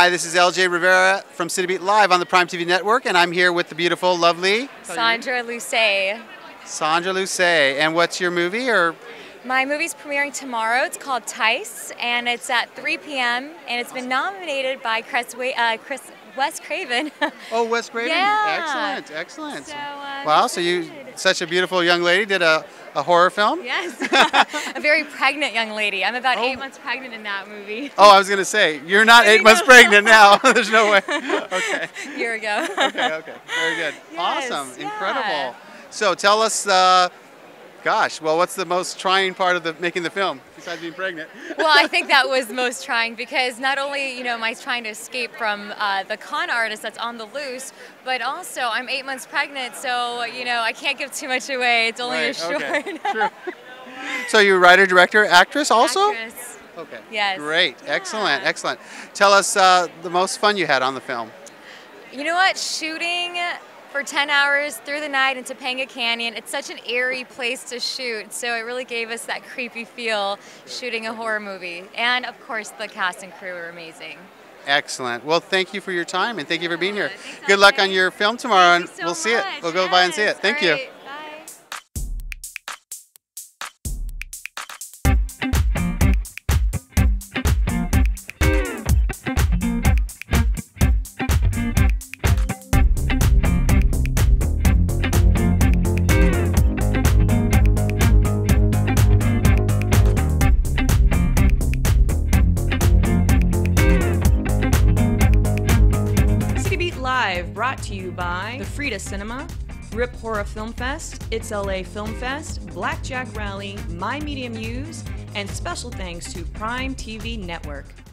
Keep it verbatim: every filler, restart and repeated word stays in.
Hi, this is L J Rivera from City Beat Live on the Prime T V network, and I'm here with the beautiful, lovely Sandra Lucet. Sandra Lucet. And what's your movie? Or My movie's premiering tomorrow. It's called Tice, and it's at three p m and it's been nominated by Chris, uh, Chris Wes Craven. Oh, Wes Craven. Yeah. Excellent, excellent. So, uh, wow, so you, such a beautiful young lady, did a, a horror film? Yes. A very pregnant young lady. I'm about Oh. eight months pregnant in that movie. Oh, I was going to say, you're not eight months pregnant now. There's no way. Okay. A year ago. Okay, okay. Very good. Yes, Awesome. yeah. Incredible. So tell us, uh, gosh, well, what's the most trying part of the making the film, besides being pregnant? Well, I think that was most trying because not only, you know, am I trying to escape from uh, the con artist that's on the loose, but also I'm eight months pregnant, so, you know, I can't give too much away. It's only Right, a short. okay. True. So you're a writer, director, actress also? Actress. Okay. Yes. Great. Yeah. Excellent. Excellent. Tell us uh, the most fun you had on the film. You know what? Shooting for ten hours through the night in Topanga Canyon, it's such an eerie place to shoot, so it really gave us that creepy feel shooting a horror movie. And of course, the cast and crew were amazing. Excellent. Well, thank you for your time, and thank you for being here. Thanks, Good luck L J. on your film tomorrow, Thank and you so we'll see it. much. We'll go by and see Yes. it. Thank All you. right. Bye. City Beat Live, brought to you by the Frida Cinema, Rip Horror Film Fest, It's L A Film Fest, Blackjack Rally, My Media Muse, and special thanks to Prime T V Network.